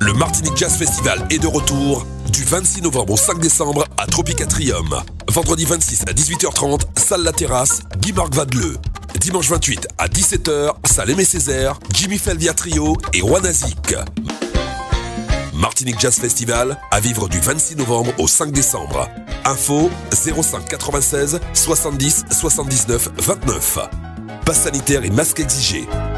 Le Martinique Jazz Festival est de retour du 26 novembre au 5 décembre à Tropicatrium. Vendredi 26 à 18h30, salle La Terrasse, Guy-Marc Vadeleu. Dimanche 28 à 17h, salle Aimé Césaire, Jimmy Felvia Trio et Wanazik. Martinique Jazz Festival à vivre du 26 novembre au 5 décembre. Info 05 96 70 79 29. Passe sanitaire et masque exigé.